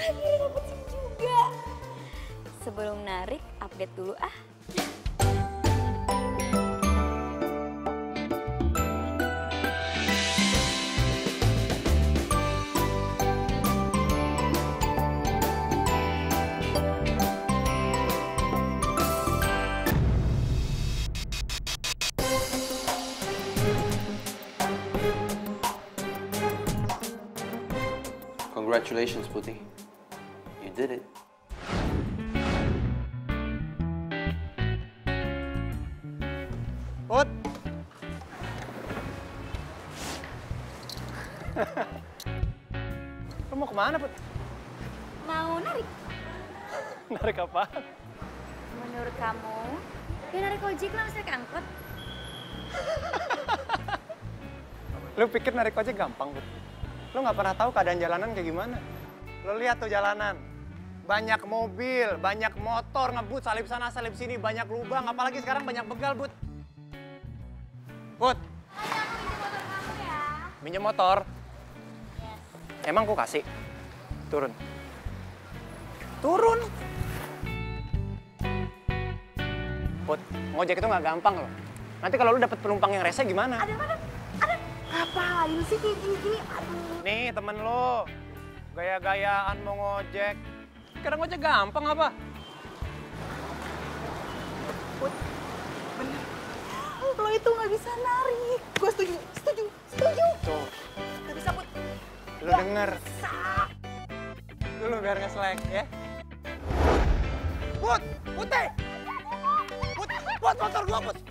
Akhirnya dapet SIM juga. Sebelum narik, update dulu ah. Congratulations, Putih. You did it. Put. Lu mau kemana, Put? Mau narik? Narik apa? Menurut kamu, ya narik ojek lah, narik angkot. Lu pikir narik ojek gampang, Put? Lu nggak pernah tahu keadaan jalanan kayak gimana. Lu lihat tuh jalanan. Banyak mobil, banyak motor ngebut, salip sana, salip sini, banyak lubang. Apalagi sekarang banyak begal, Put. Put. Minjem motor? Yes. Emang ku kasih? Turun. Turun. Put, ngojek itu nggak gampang loh. Nanti kalau lu dapet penumpang yang rese gimana? Ada. Ngapain sih kayak gini? Aduh. Nih temen lo, gaya-gayaan mau ngojek. Kira ngojek gampang apa? Put, bener. Lo itu nggak bisa narik. Gue setuju. Tuh. Gak bisa, Put. Lu denger. Dulu biar nge-slack ya. Put, Putih! Put, motor gua, Put.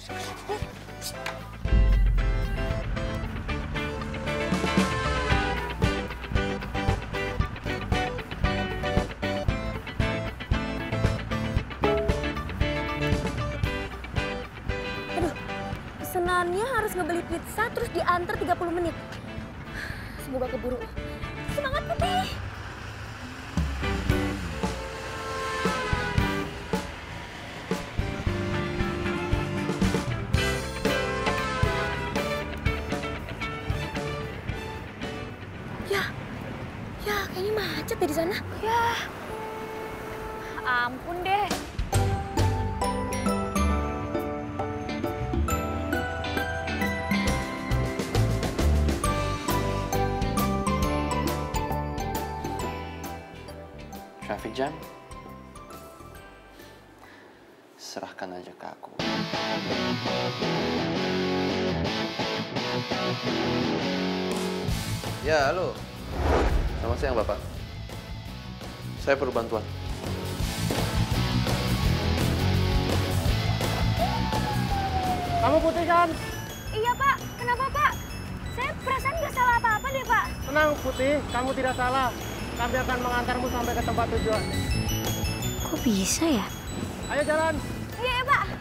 Pesenannya harus ngebeli pizza terus diantar 30 menit. Semoga keburu. Semangat, Putih! Ya, kayaknya macet deh di sana. Ya, ampun deh. Traffic jam? Serahkan aja ke aku. Ya, halo. Selamat siang, Bapak. Saya perlu bantuan. Kamu Putih kan? Iya, Pak. Kenapa, Pak? Saya perasaan nggak salah apa-apa deh, Pak. Tenang Putih, kamu tidak salah. Kami akan mengantarmu sampai ke tempat tujuan. Kok bisa ya? Ayo jalan. Iya, ya, Pak.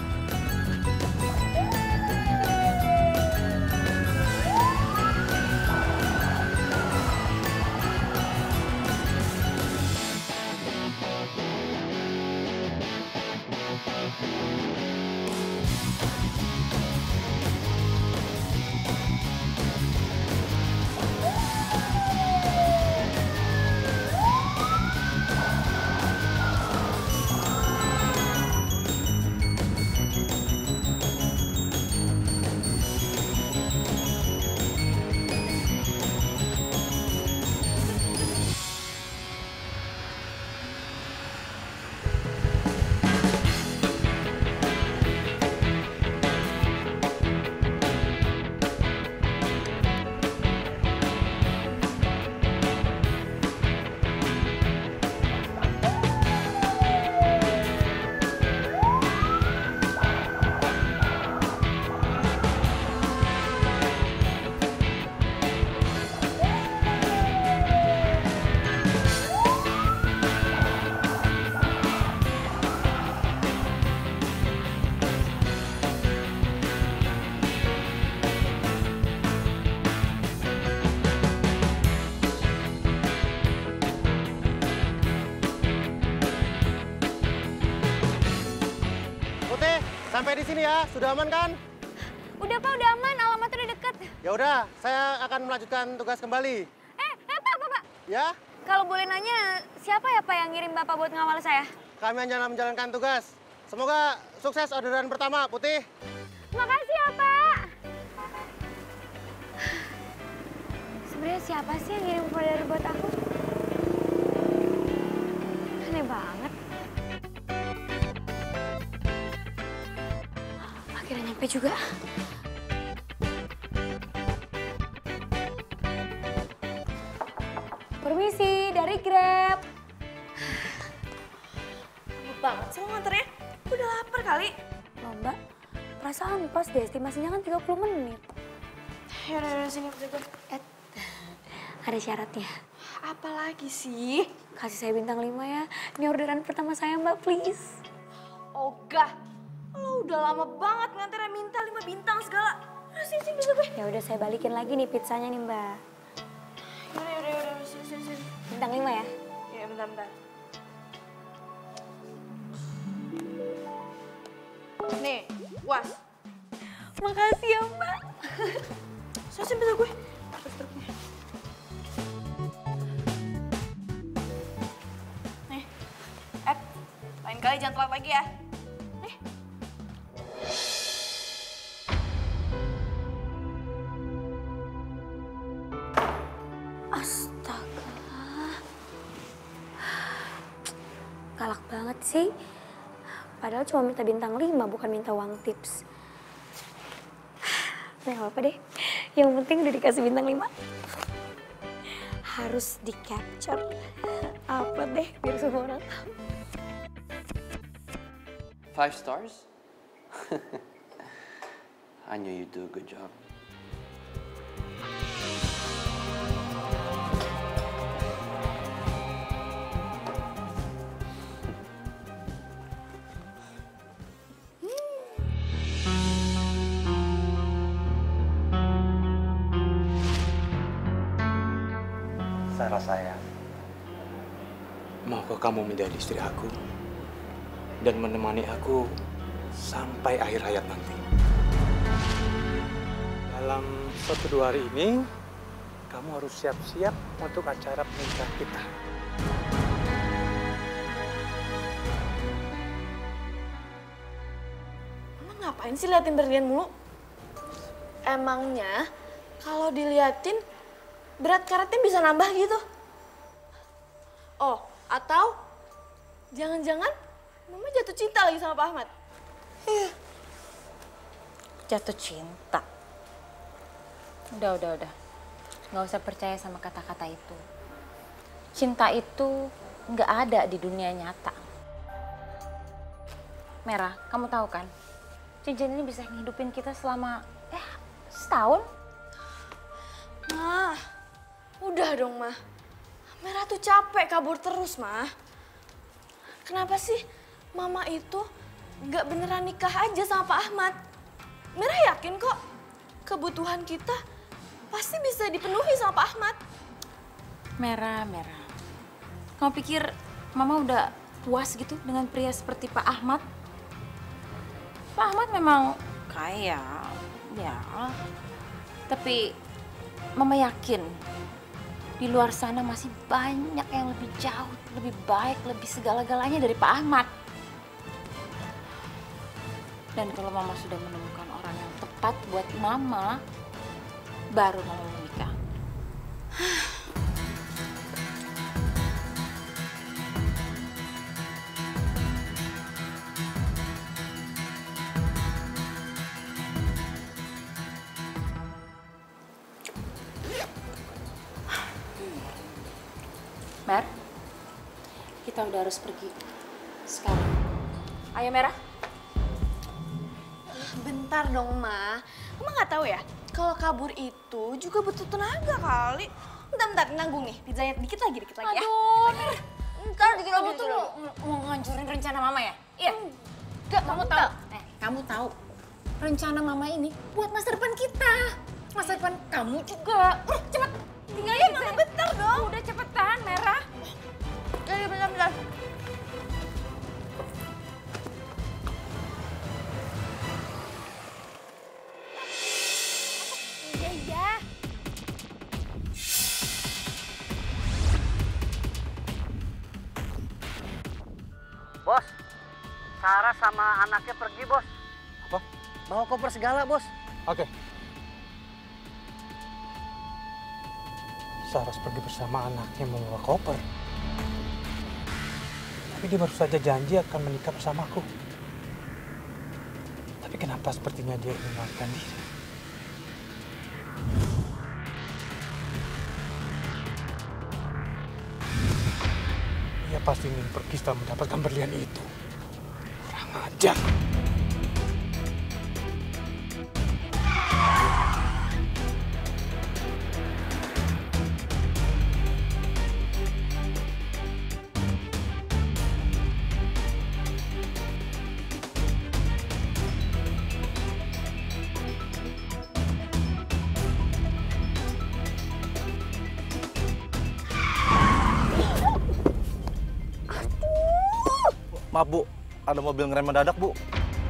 Sampai di sini ya, sudah aman kan? Udah, Pak, udah aman. Alamatnya udah deket. Ya udah, saya akan melanjutkan tugas kembali. Pak. Ya? Kalau boleh nanya, siapa ya Pak yang ngirim Bapak buat ngawal saya? Kami hanya menjalankan tugas. Semoga sukses orderan pertama, Putih. Makasih ya Pak. Sebenarnya siapa sih yang ngirim order buat aku? Aneh banget. Akhirnya nyampe juga. Permisi, dari Grab. Lama banget sih lo nganternya. Gue udah lapar kali. Loh Mbak, perasaan pas deh, estimasinya kan 30 menit. Yaudah, sini putih gue. Ada syaratnya. Apa lagi sih? Kasih saya bintang 5 ya. Ini orderan pertama saya Mbak, please. Ogah, lo udah lama banget nganternya minta 5 bintang segala. Udah sini putih gue. Ya udah saya balikin lagi nih pizzanya nih Mbak. Yaudah, sini. Bintang 5 ya. Ya, bentar. Nih, puas. Makasih ya Mbak. Sini putih gue. Nih, lain kali jangan telat lagi ya. Nih. Astaga. Galak banget sih. Padahal cuma minta bintang 5, bukan minta uang tips. Nah, apa deh. Yang penting udah dikasih bintang 5. Harus di-capture. Apa deh, biar semua orang tahu. 5 stars? I knew you'd do a good job. Sarah sayang, maukah kamu menjadi istri aku dan menemani aku sampai akhir hayat nanti? Dalam 1-2 hari ini, kamu harus siap-siap untuk acara pernikahan kita. Emang ngapain sih liatin berlian mulu? Emangnya kalau diliatin berat karetnya bisa nambah gitu? Oh, atau jangan-jangan Mama jatuh cinta lagi sama Pak Ahmad? Jatuh cinta. Udah. Nggak usah percaya sama kata-kata itu. Cinta itu nggak ada di dunia nyata. Merah, kamu tahu kan? Cincin ini bisa ngehidupin kita selama setahun. Mah, udah dong, Mah. Merah tuh capek kabur terus, Mah. Kenapa sih Mama itu nggak beneran nikah aja sama Pak Ahmad? Merah yakin kok kebutuhan kita pasti bisa dipenuhi sama Pak Ahmad. Merah. Kamu pikir Mama udah puas gitu dengan pria seperti Pak Ahmad? Pak Ahmad memang kaya, ya. Tapi Mama yakin di luar sana masih banyak yang lebih jauh, lebih baik, lebih segala-galanya dari Pak Ahmad. Dan kalau Mama sudah menemukan orang yang tepat buat Mama, baru Mama menikah. Mer, kita udah harus pergi sekarang. Ayo Merah. Bentar dong, Ma. Mama nggak tahu ya, kalau kabur itu juga butuh tenaga kali. Bentar, nanggung nih. Pizzanya dikit lagi ya. Aduh, Ntar dikit kamu lagi. tuh mau ngancurin rencana Mama ya? Iya. Enggak, Kamu tahu rencana Mama ini buat masa depan kita. Masa depan kamu juga. Cepet. tinggalin Mama bentar dong. Udah cepetan, Merah. Ya, bentar. Iya. Bos, Sarah sama anaknya pergi, Bos. Apa? Bawa koper segala, Bos. Oke. Saras pergi bersama anaknya membawa koper. Tapi dia baru saja janji akan menikah bersamaku. Tapi kenapa sepertinya dia ingin melarikan diri? Dia pasti ingin pergi setelah mendapatkan berlian itu. Kurang ajar. Maaf Bu, ada mobil ngerem mendadak Bu.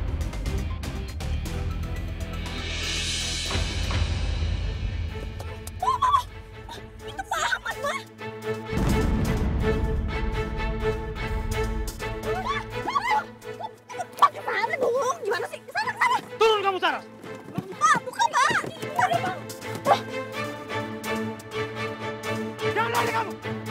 Itu Pak Ahmad, Ma. Gimana dong? Gimana sih? Sana. Turun kamu, Saras! Pak, bukan, Pak. Jangan lari kamu!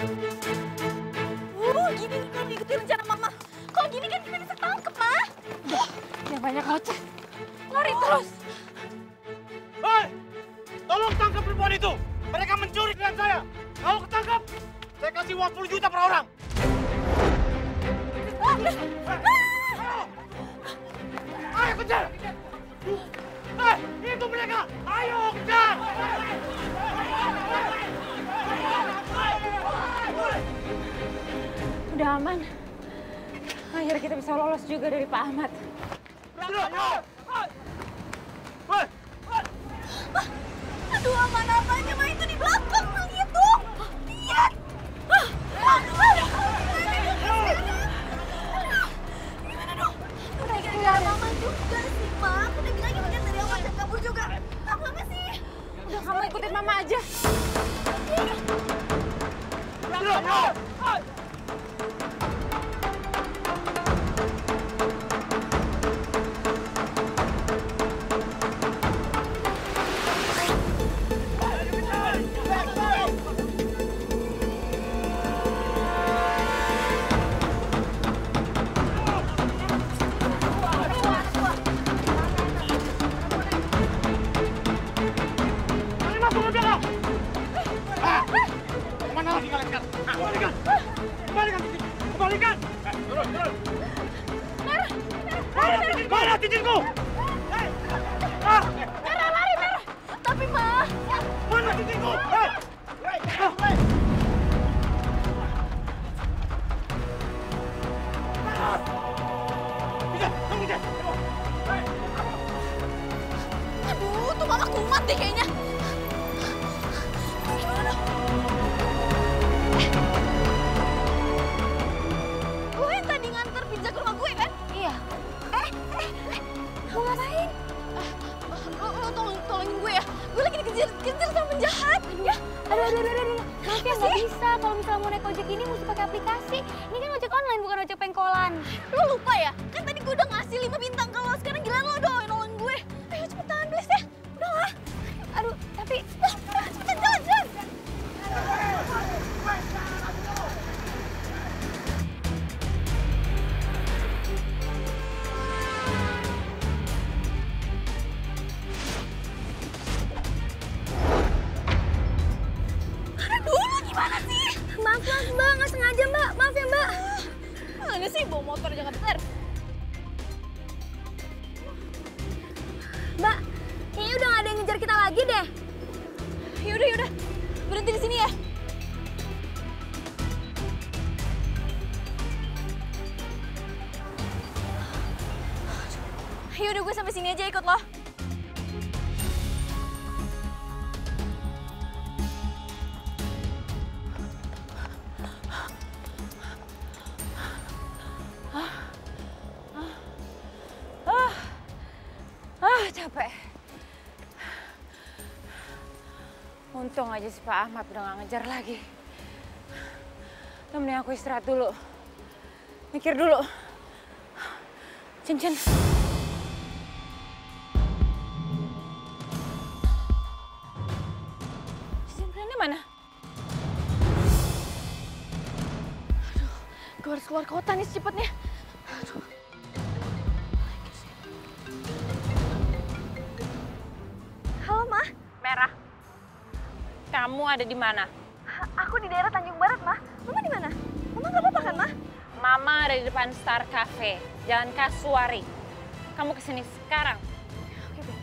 Gini nih kalau ngikutin rencana Mama. Kalau gini kan kita bisa tangkep, Ma. Yang banyak ngoceh. Lari terus. Hei! Tolong tangkap perempuan itu! Mereka mencuri dengan saya! Kalau ketangkap, saya kasih uang 10 juta per orang! Ayo kejar! Hei! Itu mereka! Ayo kejar! Udah aman. Akhirnya kita bisa lolos juga dari Pak Ahmad. Aduh, aman apanya, Ma. Itu di belakang, Ma. Lihat dong. Lihat. Gimana dong? Udah gak Mama juga sih, Ma. Aku udah bilangin kan dari awal dan kabur juga. Apa sih? Udah kamu ikutin Mama aja. Kemana lagi kalian sekarang? Kembalikan! Kembalikan cincin! Kembalikan! Turun! Mana cincinku? Merah, lari, Merah. Tapi, Ma. Mana cincinku? Aduh, tuh Mama kumat deh kayaknya. Gimana dong? Gue yang tadi nganter pizza ke rumah gue kan? Iya. Mau ngapain? Lo tolongin gue ya. Gue lagi dikejar sama penjahat. Ya. Aduh. Maaf ya, nggak bisa. Kalau misalnya mau naik ojek ini mesti pakai aplikasi. Ini kan ojek online, bukan ojek pengkolan. Lo lupa ya? Kan tadi gue udah ngasih 5 bintang ke lo. Sekarang giliran lo dong yang nolongin gue. Ayo cepetan, please ya. Udah lah. Aduh, tapi... Cepetan, jalan. Aduh, gimana sih? Maaf, Mbak. Nggak sengaja, Mbak. Maaf ya, Mbak. Mana sih bawa motor jangan bener. Mbak, kayaknya udah nggak ada yang ngejar kita lagi deh. Yaudah. Berhenti di sini ya. Yaudah, gue sampai sini aja ikut lo. Capek. Untung aja si Pak Ahmad udah gak ngejar lagi. Mending aku istirahat dulu. Mikir dulu. Cincin. Cincin berliannya mana? Aduh, gue harus keluar kota nih secepatnya. Aduh. Halo, Ma. Merah. Kamu ada di mana? Aku di daerah Tanjung Barat, Ma. Mama di mana? Mama nggak apa-apa kan, Ma? Mama ada di depan Star Cafe, Jalan Kasuari. Kamu kesini sekarang. Oke, Be.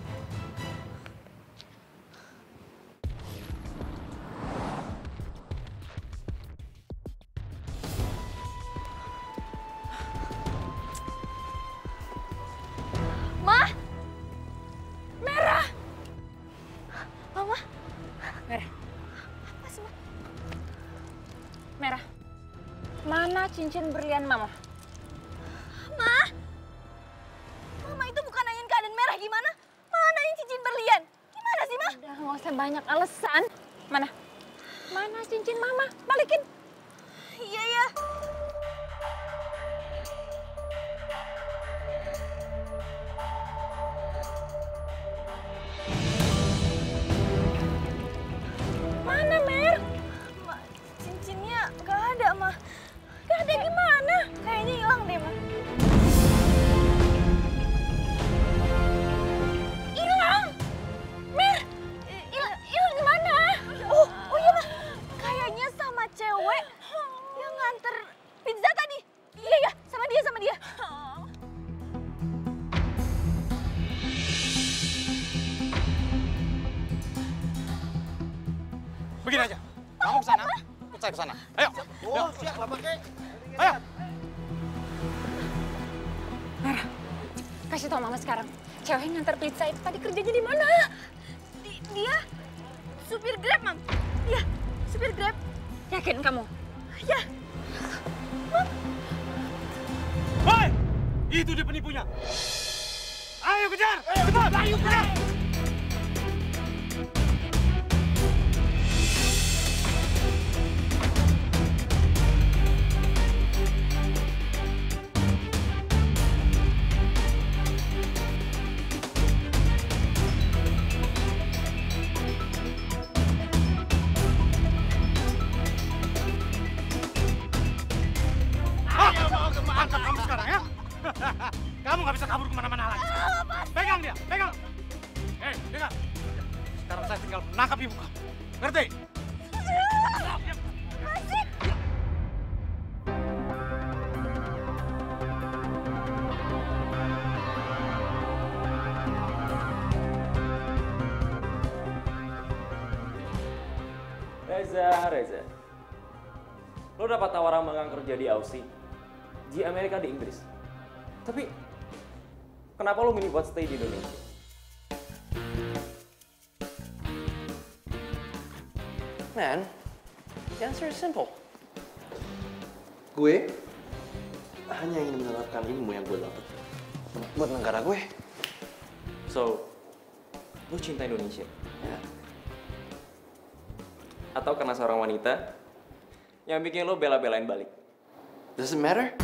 Ma! Merah! Mama! Merah. Apa sih, Ma? Merah. Mana cincin berlian Mama? Ma! Mama itu bukan nanyain keadaan Merah gimana? Mama nanyain cincin berlian. Gimana sih, Ma? Udah nggak usah banyak alasan. Mana? Mana cincin Mama? Balikin. Iya, ya. Mana, Mer? Ma, cincinnya nggak ada, Ma. Nggak ada gimana? Kayaknya hilang deh, Ma. Hilang! Mer! Hilang di mana? Oh iya, Ma. Kayaknya sama cewek yang nganter pizza tadi. Iya, ya. Sama dia, sama dia. Begini aja. Kamu ke sana, ikut saya ke sana. Ayo. Oh, siap, Bapak Kek. Ayo. Merah, kasih tau Mama sekarang. Cewek yang nganter pizza itu tadi kerjanya di mana? Dia supir Grab, Mam. Iya, supir Grab. Yakin kamu? Ya. Woi, itu dia penipunya. Ayo kejar, cepat, ayo kejar. Angkat kamu sekarang ya. Kamu nggak bisa kabur kemana-mana lagi. Pegang dia, pegang. Hei, dengar. Sekarang saya tinggal menangkap ibu kamu. Ngerti? Reza. Lo dapat tawaran magang kerja di Aussie, di Amerika, di Inggris. Tapi, kenapa lo milih buat stay di Indonesia? Man, the answer is simple. Gue hanya ingin menerapkan ilmu yang gue dapat buat negara gue. So, lo cinta Indonesia? Ya. Atau karena seorang wanita yang bikin lo bela-belain balik? Does it matter?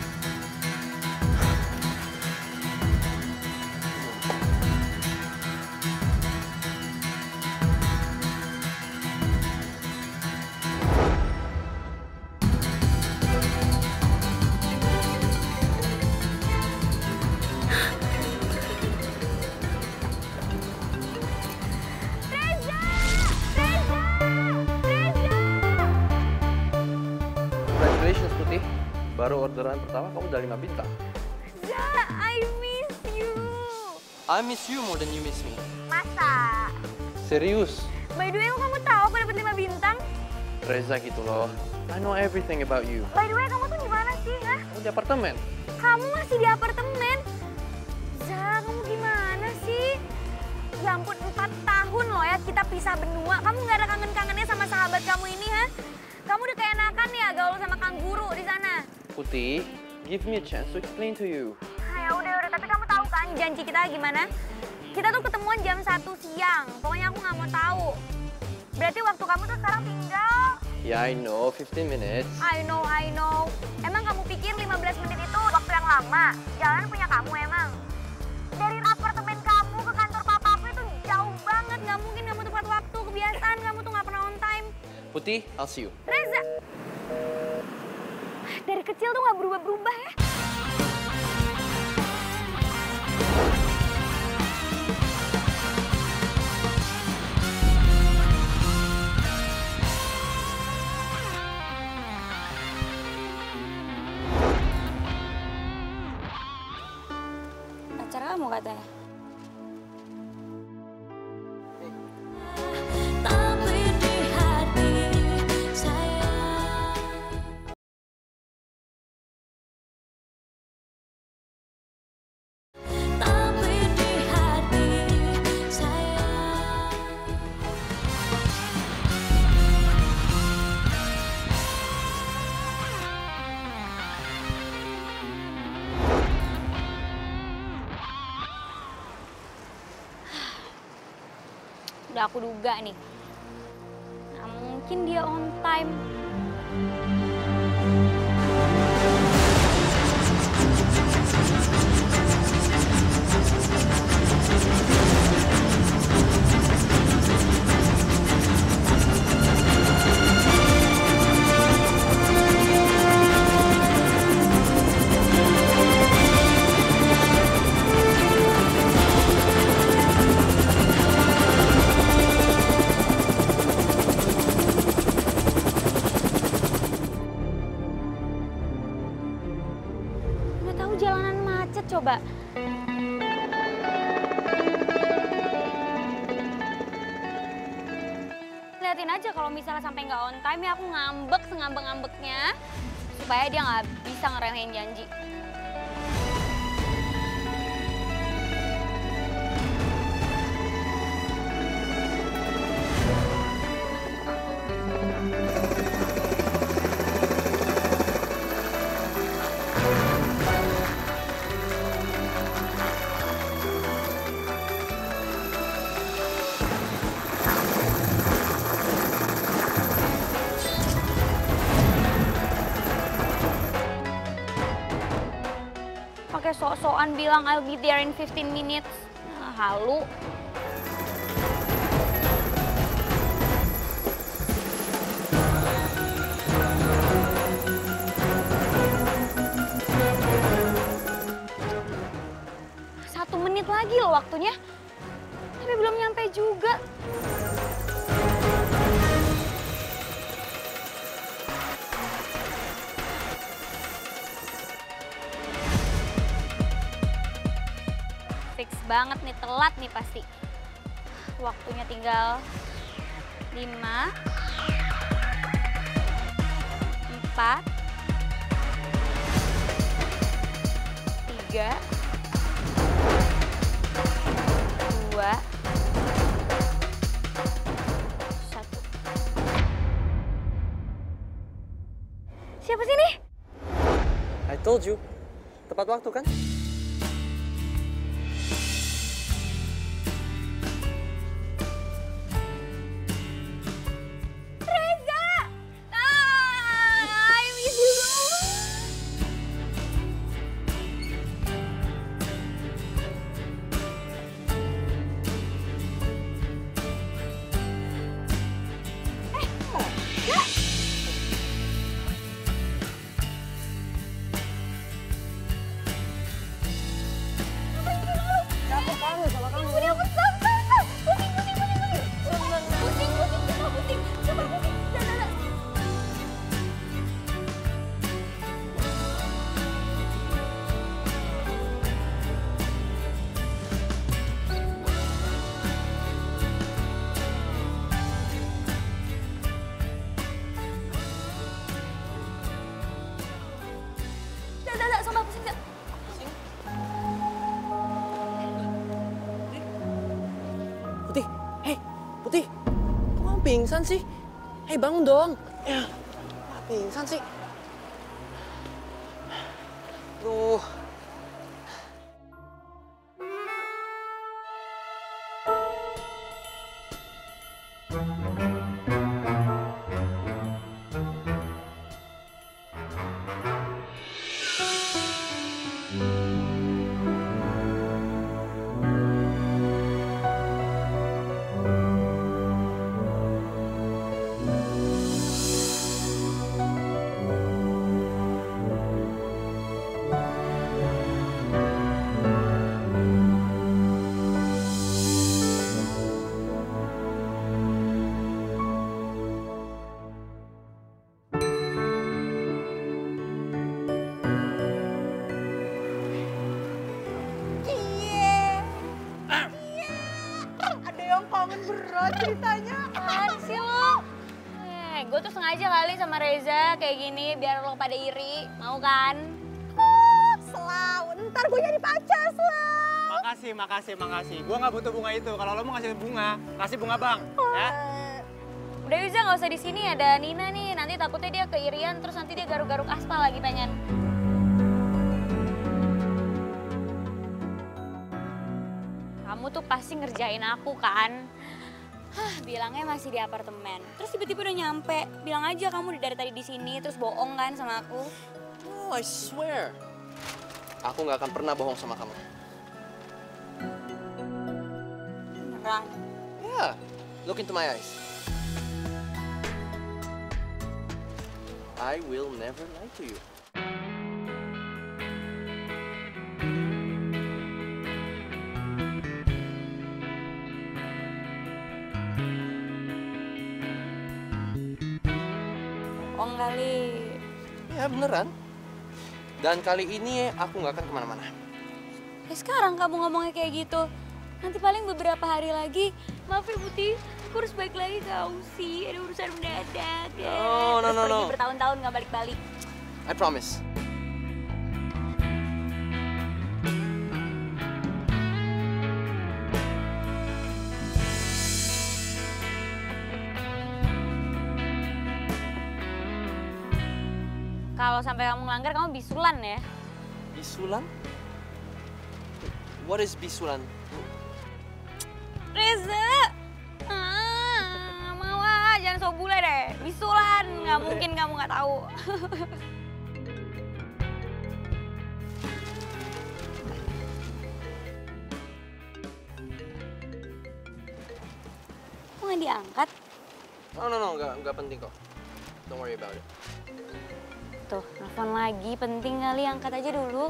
Congratulations Putih, baru orderan pertama kamu udah 5 bintang. Ja, I miss you. I miss you more than you miss me. Masa? Serius, By the way, kamu tahu aku dapat 5 bintang? Reza gitu loh. I know everything about you. By the way, kamu tuh di mana sih, ha? Kamu di apartemen. Kamu masih di apartemen? Ja, kamu gimana sih? Ya ampun, 4 tahun loh ya kita pisah benua. Kamu nggak ada kangen-kangennya sama sahabat kamu ini, ha? Kamu udah kayak enakan ya gaul sama Kang Guru di sana. Putih, give me a chance to explain to you. Ya udah, tapi kamu tahu kan janji kita gimana? Kita tuh ketemuan jam 1 siang. Pokoknya aku nggak mau tahu. Berarti waktu kamu tuh sekarang tinggal... Ya, I know, 15 minutes. I know. Emang kamu pikir 15 menit itu waktu yang Ama, jalanan punya kamu emang. Dari apartemen kamu ke kantor papaku itu jauh banget. Nggak mungkin kamu tepat waktu. Kebiasaan kamu tuh nggak pernah on time. Putih, I'll see you. Reza! Dari kecil tuh nggak berubah-berubah ya. Pacar kamu katanya. Udah aku duga nih. Nah, mungkin dia on time. Udah tahu jalanan macet coba. Liatin aja kalau misalnya sampai nggak on time ya aku ngambek sengambek-ngambeknya supaya dia nggak bisa ngeremehin janji. Pakai sok-sokan bilang I'll be there in 15 minutes. Nah, halu. Satu menit lagi loh waktunya. Tapi belum nyampe juga. Fix banget nih, telat nih pasti. Waktunya tinggal 5, 4, 3, 2, 1. Siapa sih nih? I told you. Tepat waktu kan? Putih, hei, Putih, kok kamu pingsan sih? Hei, bangun dong. Ya, pingsan sih. Duh. banget ceritanya. Apaan sih lo? Gue tuh sengaja kali sama Reza kayak gini biar lo pada iri, mau kan? Selaw, ntar gue jadi pacar, Selaw. Makasih. Gue nggak butuh bunga itu. Kalau lo mau ngasih bunga, kasih bunga bang. Ya? Udah Reza nggak usah di sini, ada Nina nih. Nanti takutnya dia keirian, terus nanti dia garuk-garuk aspal lagi pengen. Kamu tuh pasti ngerjain aku kan? Bilangnya masih di apartemen. Terus tiba-tiba udah nyampe. Bilang aja kamu dari tadi di sini, terus bohong kan sama aku. Oh, I swear. Aku nggak akan pernah bohong sama kamu. Beneran? Yeah, look into my eyes. I will never lie to you. Bohong kali. Ya beneran. Dan kali ini aku nggak akan kemana-mana. Sekarang kamu ngomongnya kayak gitu. Nanti paling beberapa hari lagi, maaf ya Putih, aku harus balik lagi ke Ausi. Ada urusan mendadak ya. No. Pergi bertahun-tahun nggak balik-balik. I promise. Kalau sampai kamu ngelanggar, kamu bisulan ya. Bisulan? What is bisulan? Reza! Mau jangan sok bule deh. Bisulan, nggak mungkin kamu nggak tahu. Kok nggak diangkat? No, nggak penting kok. Don't worry about it. Tuh, telepon lagi. Penting kali, angkat aja dulu.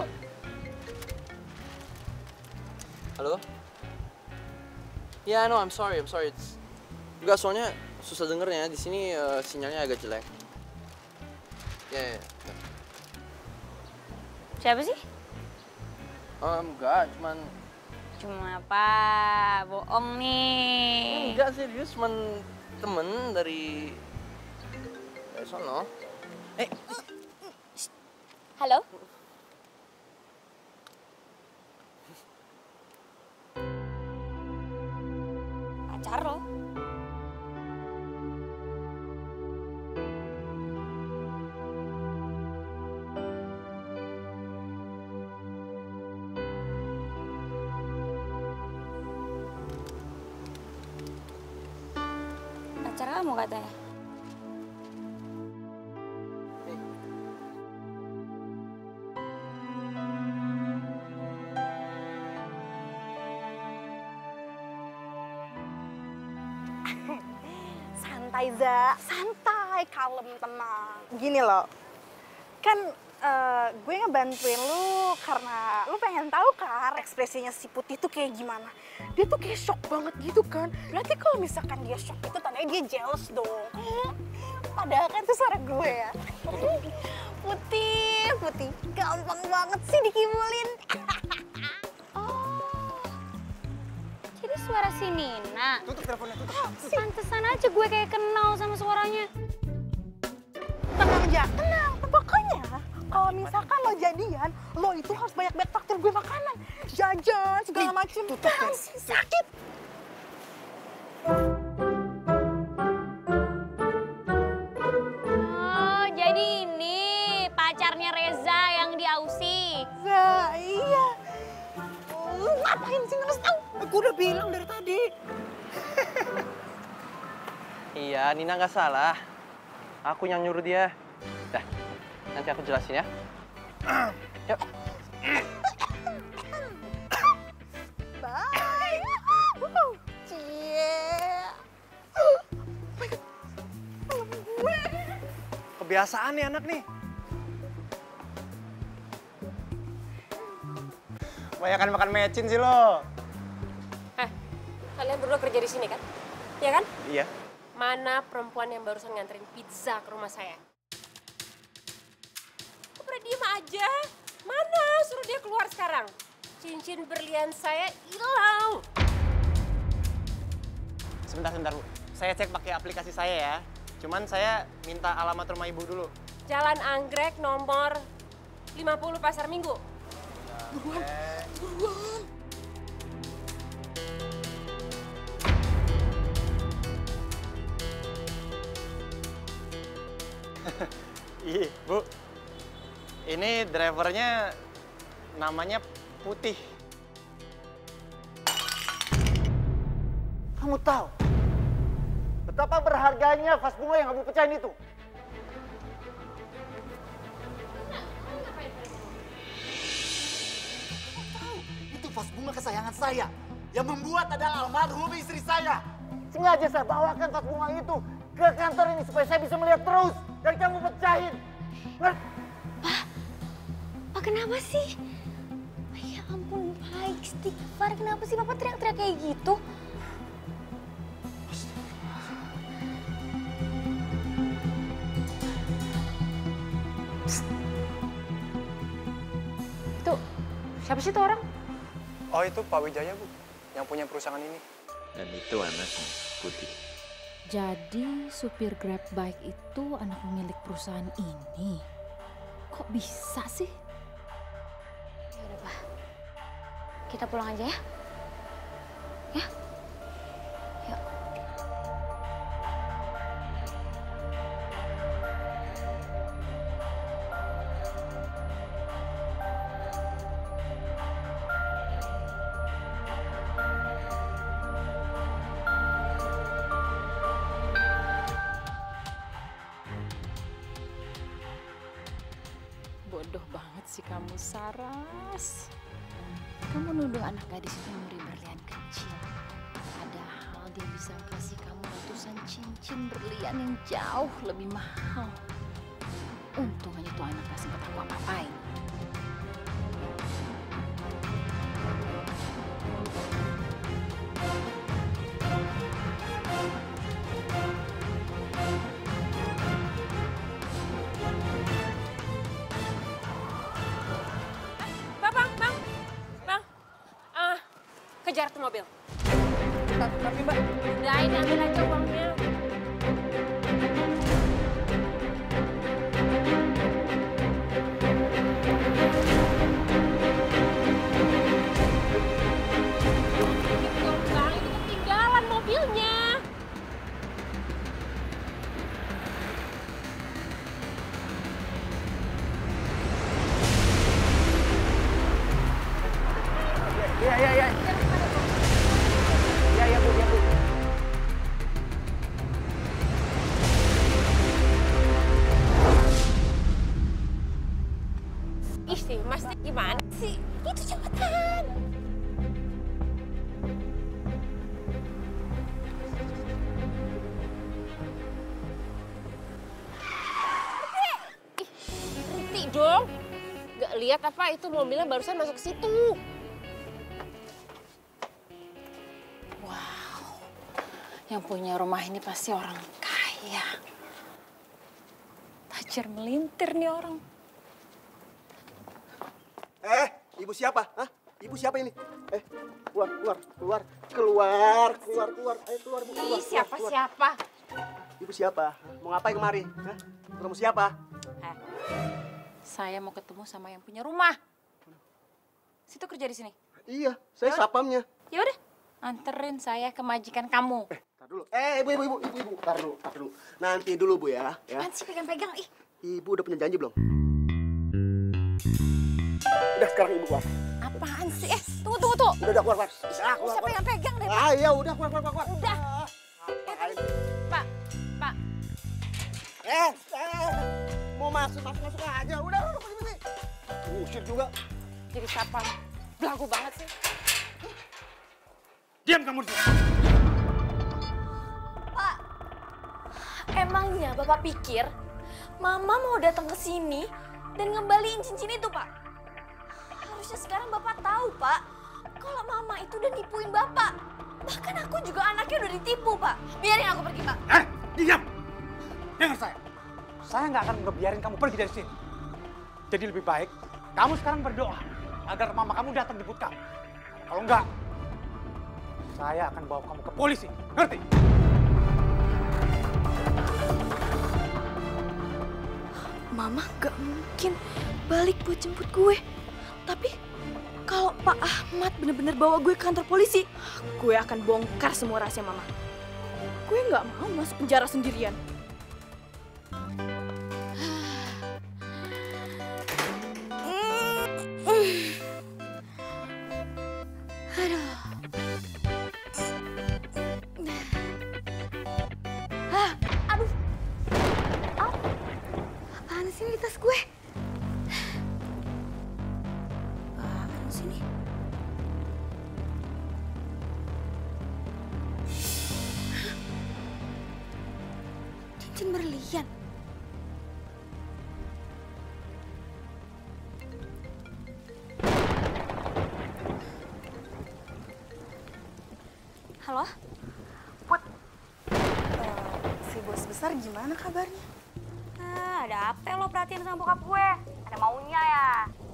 Halo? Ya, no, I'm sorry. Enggak, soalnya susah dengernya. Di sini sinyalnya agak jelek. Ya. Siapa sih? Enggak, Cuma apa? Bohong nih. Enggak, serius, temen dari sono. Halo? Pacar lo? Pacar kamu katanya? Santai, Za. Santai, kalem, tenang. Gini loh, kan gue ngebantuin lu karena lu pengen tahu kan ekspresinya si Putih tuh kayak gimana. Dia tuh kayak shock banget gitu kan. Berarti kalau misalkan dia shock itu tandanya dia jealous dong. Padahal kan itu suara gue ya. Putih, gampang banget sih dikibulin. Jadi suara si Nina. Tutup teleponnya, tutup. Pantesan aja gue kayak kenal sama suaranya. Tenang aja, tenang. Pokoknya kalau misalkan lo jadian, lo itu harus banyak-banyak traktir gue makanan. Jajan, segala macem. Sakit. Oh, jadi ini pacarnya Reza yang di Ausi. Iya. Lu ngapain sih ngeles tau? Gue udah bilang dari tadi. Iya, Nina nggak salah. Aku yang nyuruh dia. Dah, nanti aku jelasin ya. Yuk. Bye. Cie. Kebiasaan nih anak nih. Banyakan makan mecin sih lo. Kalian berdua kerja di sini kan? Iya kan? Iya. Mana perempuan yang barusan nganterin pizza ke rumah saya? Kok pada diem aja? Mana? Suruh dia keluar sekarang. Cincin berlian saya hilang. Sebentar, Bu. Saya cek pakai aplikasi saya ya. Cuman saya minta alamat rumah Ibu dulu. Jalan Anggrek nomor 50 Pasar Minggu. Buruan, buruan. Iya, Bu. Ini drivernya namanya Putih. Kamu tahu betapa berharganya vas bunga yang kamu pecahin itu? Itu vas bunga kesayangan saya. Yang membuat adalah almarhum istri saya. Sengaja saya bawakan vas bunga itu ke kantor ini supaya saya bisa melihat terus. Dan kamu pecahin. Pak kenapa sih? Ya ampun, Pak, istighfar. Kenapa sih Bapak teriak-teriak kayak gitu? Itu, siapa sih itu orang? Oh, itu Pak Wijaya, Bu. Yang punya perusahaan ini. Dan itu anaknya, Putih. Jadi supir Grab Bike itu anak pemilik perusahaan ini. Kok bisa sih? Ya udah, Pak. Kita pulang aja ya. Ya. Yuk. Bodoh banget sih kamu, Saras. Kamu nuduh anak gadis itu nyuri berlian kecil. Padahal dia bisa kasih kamu ratusan cincin berlian yang jauh lebih mahal. Untung aja tuh anak gak sempat aku apa-apain. Kejar tuh mobil. Tapi Mbak. Udah, ini ambil aja uangnya. Bang, itu ketinggalan mobilnya. Iya. Iya, Bu. Ih sih, Mas, gimana sih? Itu cepetan. Berhenti dong. Gak lihat apa itu mobilnya barusan masuk ke situ. Yang punya rumah ini pasti orang kaya. Tajir melintir nih orang. Ibu siapa? Hah? Ibu siapa ini? Keluar. Ayo keluar, Bu. Ih, siapa? Ibu siapa? Mau ngapain kemari? Hah? Ketemu siapa? Saya mau ketemu sama yang punya rumah. Situ kerja di sini. Iya, saya sapamnya. Ya udah, anterin saya ke majikan kamu. Tar dulu. Ibu. Tar dulu. Nanti dulu, Bu ya. Apaan sih pegang-pegang? Ih. Ibu udah punya janji belum? Udah sekarang Ibu keluar. Apaan sih? Tunggu. Udah keluar. Nggak usah pegang-pegang deh. Iya, udah keluar. Udah. Pak. Mau masuk aja. Udah, pergi. Usir juga. Jadi sapam. Belagu banget sih. Diam kamu di sini. Pak, emangnya Bapak pikir Mama mau datang ke sini dan ngembaliin cincin itu, Pak? Harusnya sekarang Bapak tahu, Pak, kalau Mama itu udah nipuin Bapak. Bahkan aku juga anaknya udah ditipu, Pak. Biarin aku pergi, Pak. Diam! Dengar saya. Saya nggak akan ngebiarin kamu pergi dari sini. Jadi lebih baik kamu sekarang berdoa agar mama kamu datang jemput kamu. Kalau enggak, saya akan bawa kamu ke polisi. Ngerti? Mama gak mungkin balik buat jemput gue. Tapi kalau Pak Ahmad bener-bener bawa gue ke kantor polisi, gue akan bongkar semua rahasia Mama. Gue gak mau masuk penjara sendirian. Aduh. Aduh. Apaan sih di tas gue? Apaan sih nih? Cincin berlian. Halo? Put, si bos besar gimana kabarnya? Ada apa lo perhatiin sama bokap gue? Ada maunya ya?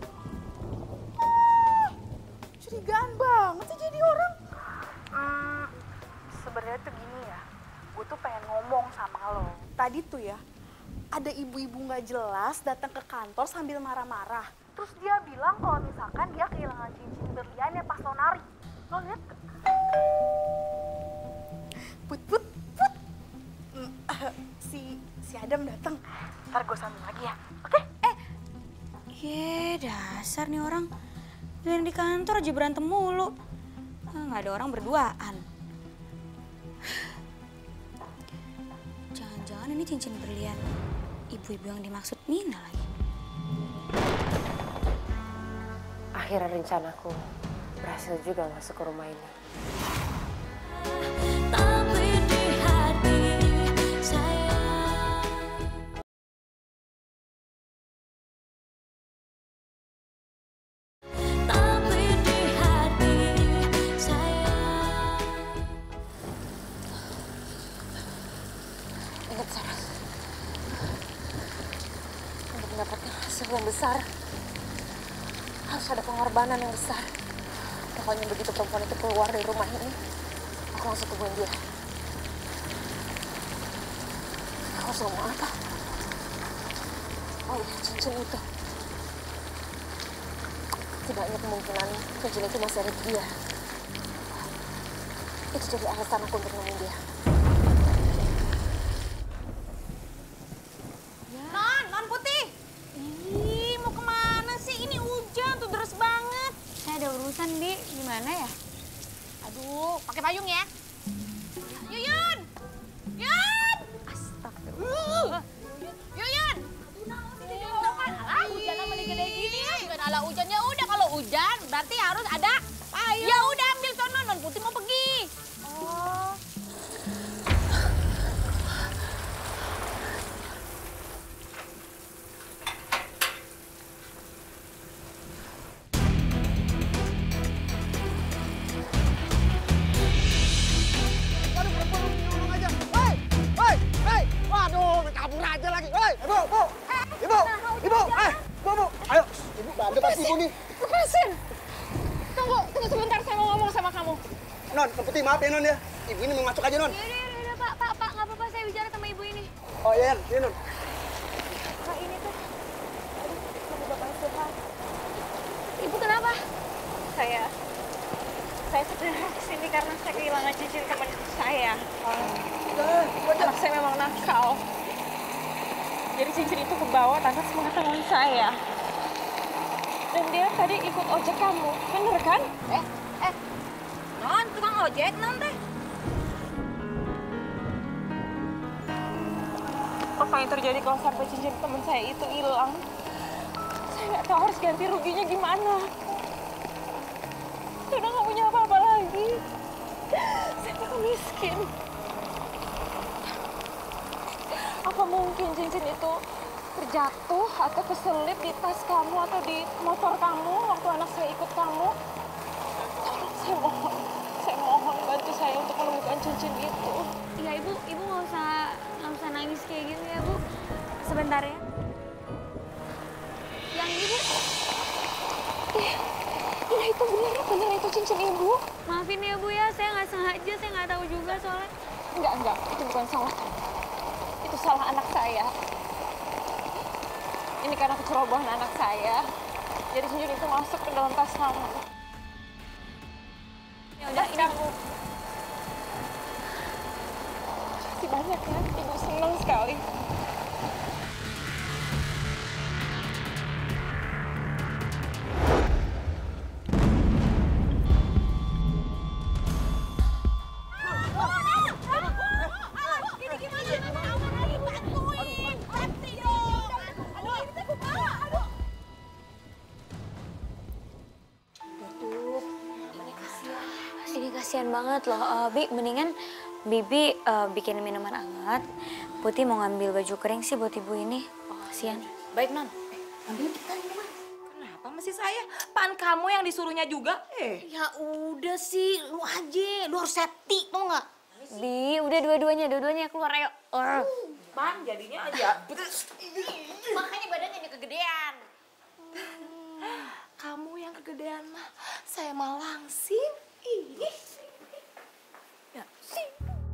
Curigaan banget sih jadi orang. Sebenarnya tuh gini ya, gue tuh pengen ngomong sama lo. Tadi tuh ya, ada ibu-ibu nggak jelas datang ke kantor sambil marah-marah. Terus dia bilang kalau misalkan dia kehilangan cincin berliannya pas lo narik. Lo lihat gak? Put. Si Adam datang. Ntar gue sambung lagi ya, oke? Dasar nih orang. Dari di kantor aja berantem mulu. Nggak ada orang berduaan. Jangan-jangan ini cincin berlian ibu-ibu yang dimaksud Nina lagi. Akhirnya rencanaku berhasil juga masuk ke rumah ini. Ingat, Saras. Untuk mendapatkan hasil yang besar, harus ada pengorbanan yang besar. Pokoknya begitu perempuan itu keluar dari rumah ini, aku langsung temuin dia. Aku harus ngomong apa? Oh iya, cincin itu. Tidaknya kemungkinan cincin itu masih ada di dia. Itu jadi alasan aku untuk nemuin dia. Non Putih! Ih, mau kemana sih? Ini hujan tuh, deras banget. Saya ada urusan, Di. Gimana ya? Aduh, pakai payung ya. Yuyun! Yun! Astagfirullah. Yuyun! Alah, hujan apa gede gini? Bukan ala hujan. Ya udah, kalau hujan berarti harus ada payung. Ya udah, ambil sono. Non Putih mau pergi. Oh. Waduh, kabur aja lagi. Hei, ibu. Ayo, ibu bantu pasti ibu nih. Lepasin. Tunggu sebentar, saya mau ngomong sama kamu. Non, Putih maaf ya Non ya. Ibu ini mau masuk aja Non. Yaudah, Pak, nggak apa-apa, saya bicara sama ibu ini. Oh iya, ini Non. Pak, ini tuh. Aduh, tunggu bapaknya Tuhan. Ibu kenapa? Saya sebenarnya kesini karena saya kehilangan cincin teman saya. Anak saya memang nakal. Jadi cincin itu kebawa atas pengetahuan saya. Dan dia tadi ikut ojek kamu, bener kan? Non, tukang ojek, non teh. Apa yang terjadi kalau sampai cincin teman saya itu hilang? Saya nggak tahu harus ganti ruginya gimana. Saya udah nggak punya apa-apa lagi. Saya tuh miskin. Apa mungkin cincin itu terjatuh atau keselip di tas kamu atau di motor kamu waktu anak saya ikut kamu? Saya mohon bantu saya untuk menemukan cincin itu. Iya, ibu nggak usah nangis kayak gini ya, Bu. Sebentar ya. Yang ibu. Iya, itu Itu bener itu cincin ibu. Maafin ya Bu ya, saya nggak sengaja, saya nggak tahu juga soalnya. Enggak, itu bukan salah. Itu salah anak saya. Ini karena kecerobohan anak saya. Jadi cincin itu masuk ke dalam tas kamu. Ya udah, ini kamu. Makasih banyak ya, ibu senang sekali. Ini kasihan banget loh, Bi. Mendingan Bibi bikin minuman hangat. Putih mau ngambil baju kering sih buat ibu ini. Kasihan. Baik, Non. Ambil kita minuman. Kenapa masih saya? Pan kamu yang disuruhnya juga? Ya udah sih, lu aja. Lu harus safety, tau nggak? Bi, udah dua-duanya keluar ayo. Pan jadinya aja. Makanya badannya ini kegedean. Kamu yang kegedean mah, saya mah langsing. Ih. Ya, sih.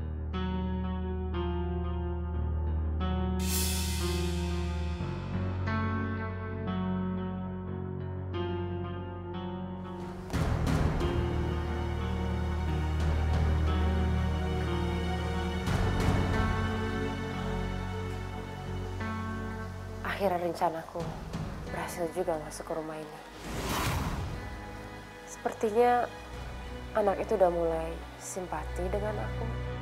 Akhirnya rencanaku berhasil juga masuk ke rumah ini. Sepertinya anak itu udah mulai simpati dengan aku.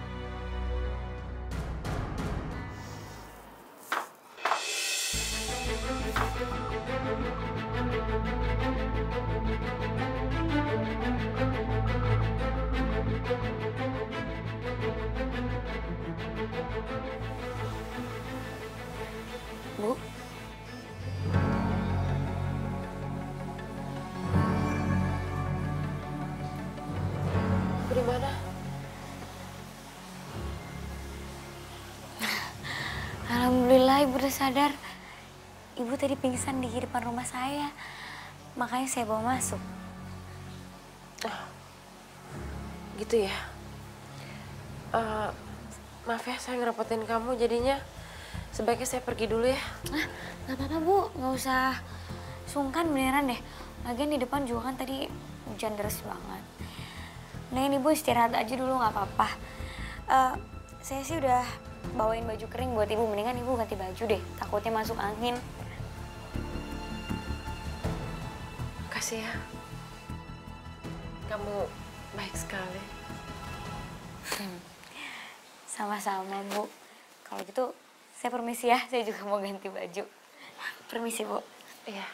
Bu. Di mana? Alhamdulillah ibu udah sadar. Ibu tadi pingsan di depan rumah saya. Makanya saya bawa masuk. Gitu ya? Maaf ya saya ngerepotin kamu, jadinya sebaiknya saya pergi dulu ya. Gak apa-apa Bu, gak usah sungkan beneran deh. Lagian di depan juga kan tadi hujan deras banget. Mendingan ibu istirahat aja dulu gak apa-apa. Saya sih udah bawain baju kering buat ibu, mendingan ibu ganti baju deh. Takutnya masuk angin. Makasih ya. Kamu baik sekali. Sama-sama Bu. Kalau gitu saya permisi ya, saya juga mau ganti baju. Permisi Bu. Iya.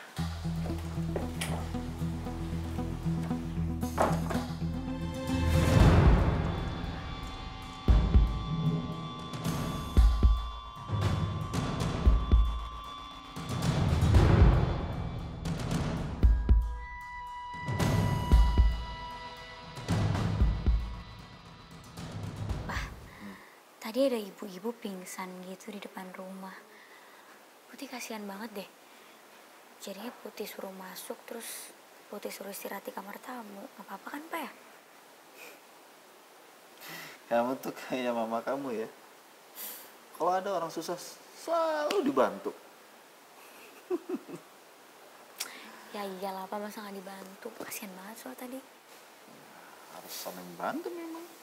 Tadi ada ibu-ibu pingsan gitu di depan rumah. Putih kasihan banget deh. Jadinya Putih suruh masuk, terus Putih suruh istirahat di kamar tamu. Gak apa-apa kan Pak ya? Kamu tuh kayak mama kamu ya. Kalau ada orang susah, selalu dibantu. Ya iyalah Pak, masa gak dibantu? Kasihan banget soal tadi. Harus saling bantu memang.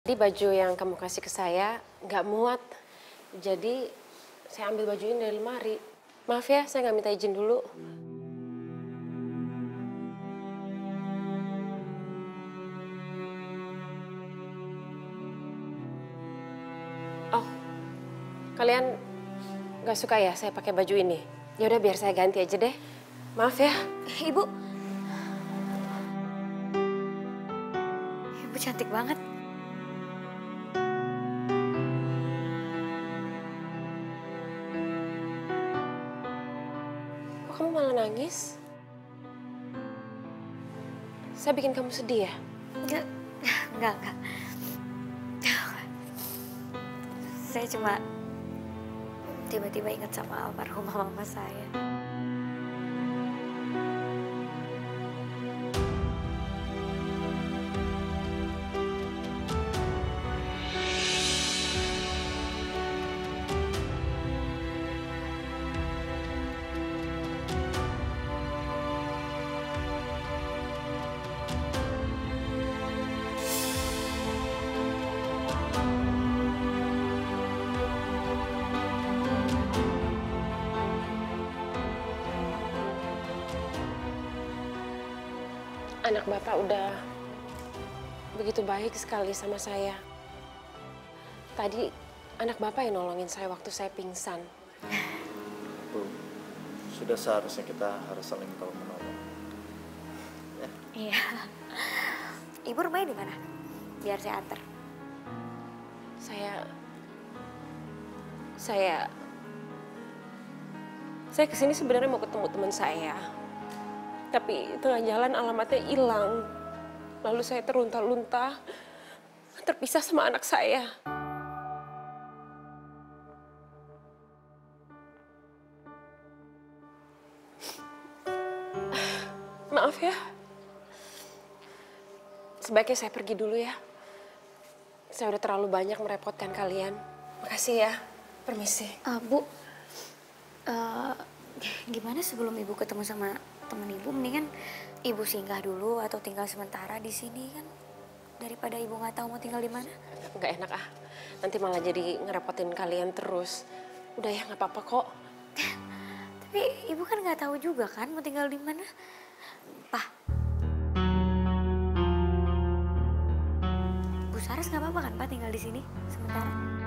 Jadi baju yang kamu kasih ke saya nggak muat. Jadi saya ambil baju ini dari lemari. Maaf ya, saya nggak minta izin dulu. Oh, kalian nggak suka ya saya pakai baju ini? Ya udah biar saya ganti aja deh. Maaf ya. Ibu. Ibu cantik banget. Kok kamu malah nangis? Saya bikin kamu sedih ya? Enggak. Saya cuma tiba-tiba ingat sama almarhumah mama saya. Anak Bapak udah begitu baik sekali sama saya. Tadi anak Bapak yang nolongin saya waktu saya pingsan. Bu, sudah seharusnya kita harus saling tolong-menolong. Ya. Iya. Ibu rumahnya di mana? Biar saya antar. Saya kesini sebenarnya mau ketemu teman saya. Tapi tengah jalan alamatnya hilang. Lalu saya terlunta-lunta, terpisah sama anak saya. Maaf ya. Sebaiknya saya pergi dulu ya. Saya udah terlalu banyak merepotkan kalian. Makasih ya. Permisi. Bu, gimana sebelum Ibu ketemu sama temen Ibu, mendingan Ibu singgah dulu atau tinggal sementara di sini kan, daripada Ibu nggak tahu mau tinggal di mana. Nggak enak ah, nanti malah jadi ngerepotin kalian terus. Udah ya, nggak apa-apa kok. Tapi Ibu kan nggak tahu juga kan mau tinggal di mana. Pak, Bu Saras nggak apa-apa kan Pak tinggal di sini sementara?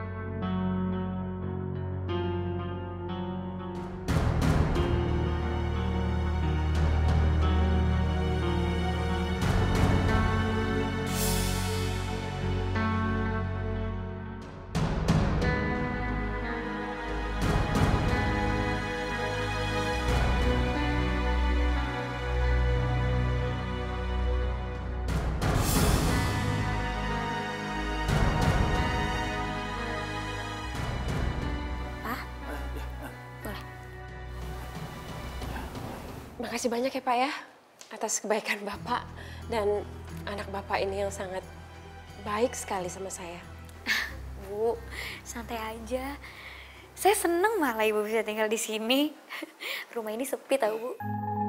Makasih banyak ya Pak ya, atas kebaikan Bapak dan anak Bapak ini yang sangat baik sekali sama saya. Bu, santai aja. Saya seneng malah Ibu bisa tinggal di sini. Rumah ini sepi tahu Bu.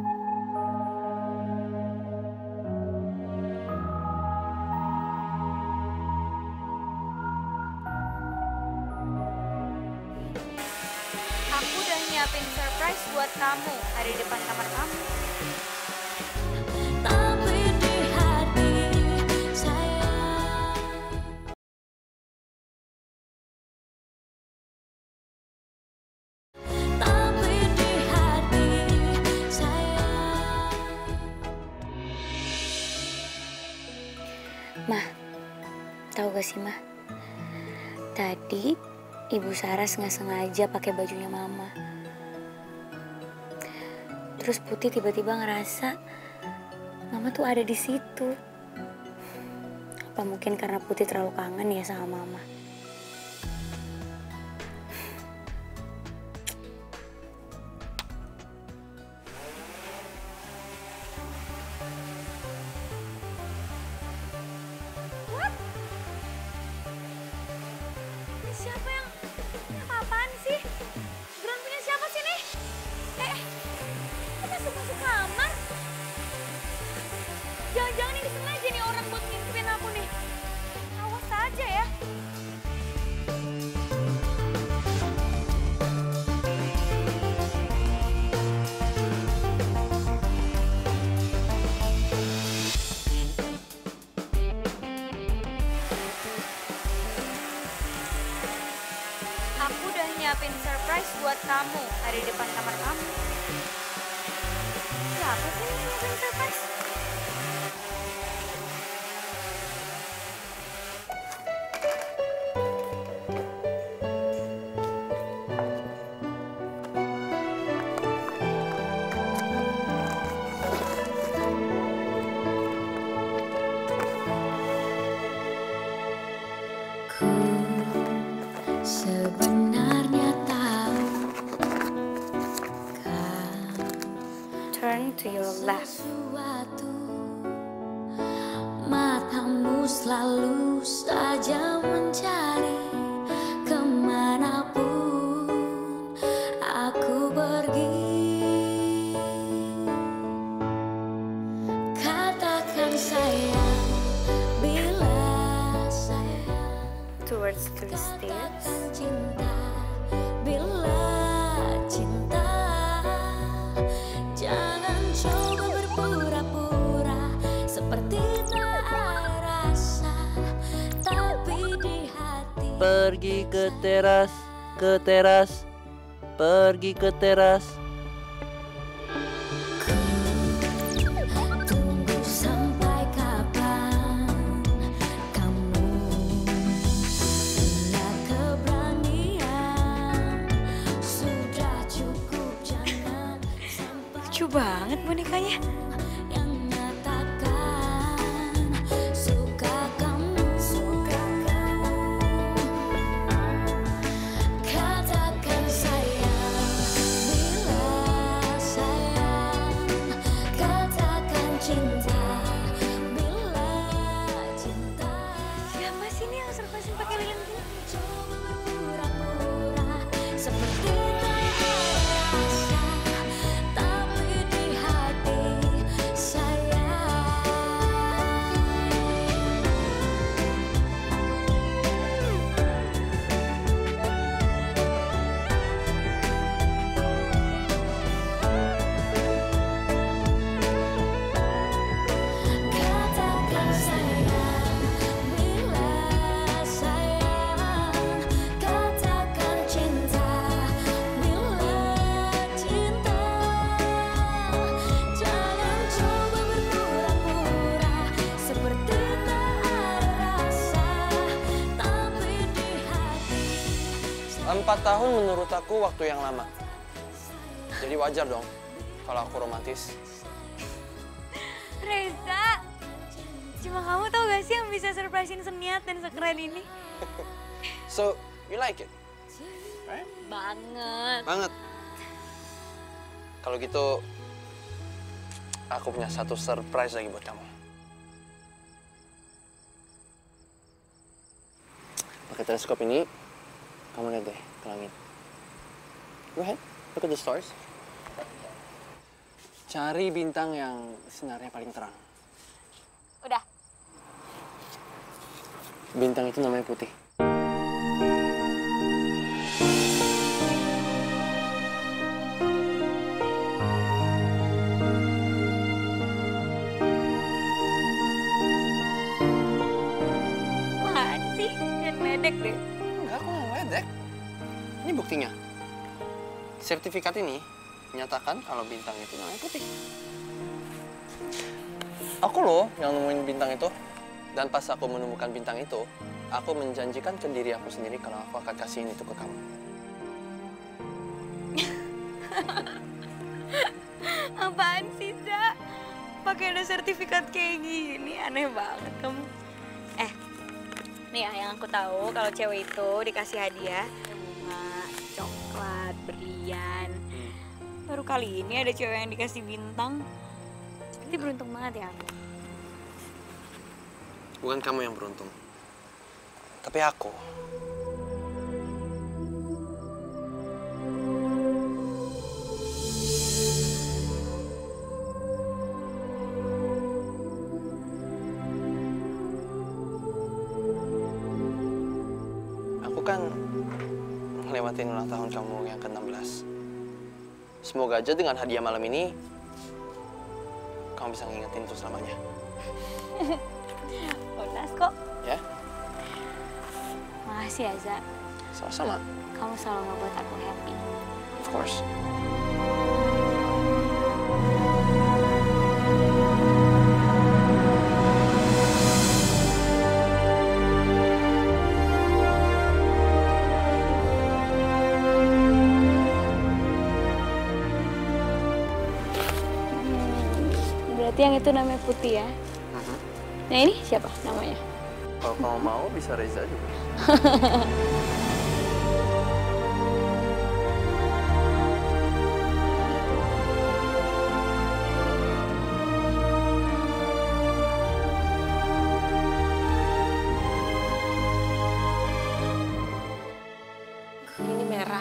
Aku udah nyiapin surprise buat kamu. Ada di depan kamar kamu. Tapi di hati saya. Tapi di hati saya. Mah, tahu gak sih Mah? Tadi Ibu Saras nggak sengaja pakai bajunya Mama. Terus Putih tiba-tiba ngerasa Mama tuh ada di situ. Apa mungkin karena Putih terlalu kangen ya sama Mama? What? Ini siapa yang... Ini apa-apaan sih? Drone punya siapa sih nih? Kok masuk kamar? Jangan-jangan ini sengaja nih orang buat ngimpin aku nih. Awas aja nyiapin surprise buat kamu. Ada di depan kamar kamu. Siapa sih yang nyiapin surprise? Sebenarnya tahu kan Turn to your left. sesuatu, matamu selalu saja mencari kemanapun aku pergi. Katakan sayang bila sayang, Towards the stairs. cinta bila cinta, jangan coba berpura-pura seperti tak ada rasa, tapi di hati. Pergi ke teras, pergi ke teras. Tunggu sampai kapan kamu punya keberanian, sudah cukup jangan sampai Lucu banget bonekanya. yang mengatakan suka kamu, katakan sayang bila sayang, katakan cinta bila cinta. Siapa sih ini yang surprisein pakai lilin gini? Coba berpura-pura seperti tak ada rasa, tapi di hati sayang. Katakan sayang bila sayang, katakan cinta bila cinta, jangan coba berpura-pura seperti tak ada rasa, tapi di hati. 4 tahun menurut aku waktu yang lama. Jadi wajar dong kalau aku romantis. Reza, cuma kamu tau gak sih yang bisa surprisein seniat dan sekeren ini? So, you like it? Banget. Banget. Kalau gitu, aku punya satu surprise lagi buat kamu. Pakai teleskop ini, kamu lihat deh ke langit. Go ahead, look at the stars. Cari bintang yang sinarnya paling terang. Udah. Bintang itu namanya Putih. Apaan sih? Jangan ledek deh. Enggak, aku nggak ledek. Ini buktinya. Sertifikat ini menyatakan kalau bintang itu namanya Putih. Aku loh yang nemuin bintang itu. Dan pas aku menemukan bintang itu, aku menjanjikan ke diri aku sendiri kalau aku akan kasihin itu ke kamu. Apaan sih, Za? Pakai ada sertifikat kayak gini, aneh banget kamu. Nih ya, yang aku tahu kalau cewek itu dikasih hadiah bunga, coklat, berlian. Baru kali ini ada cewek yang dikasih bintang. Berarti beruntung banget ya aku. Bukan kamu yang beruntung, tapi aku. Aku kan ngelewatin ulang tahun kamu yang ke-16. Semoga aja dengan hadiah malam ini, kamu bisa ngingetin itu selamanya. Lunas kok. Ya? Makasih ya, Za. Sama-sama. Kamu selalu ngebuat aku happy. Of course. Berarti yang itu namanya Putih ya? Nah ini siapa namanya? Kalau kamu mau bisa Reza juga. Ini merah.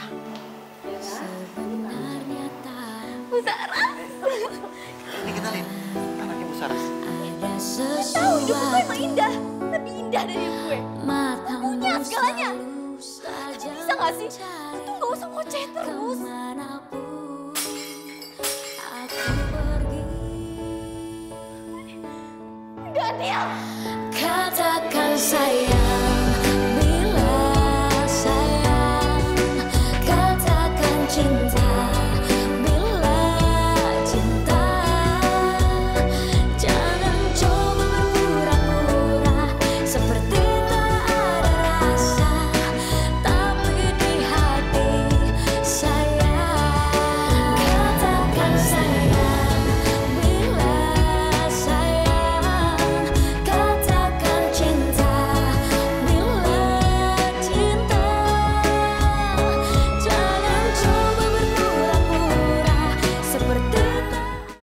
Bu Saras. Ini kenalin, anaknya Bu Saras. Tahu hidup gue emang indah, lebih indah dari gue. Punya segalanya. Bisa gak sih? Lu tuh gak usah ngoceh terus. Katakan sayang.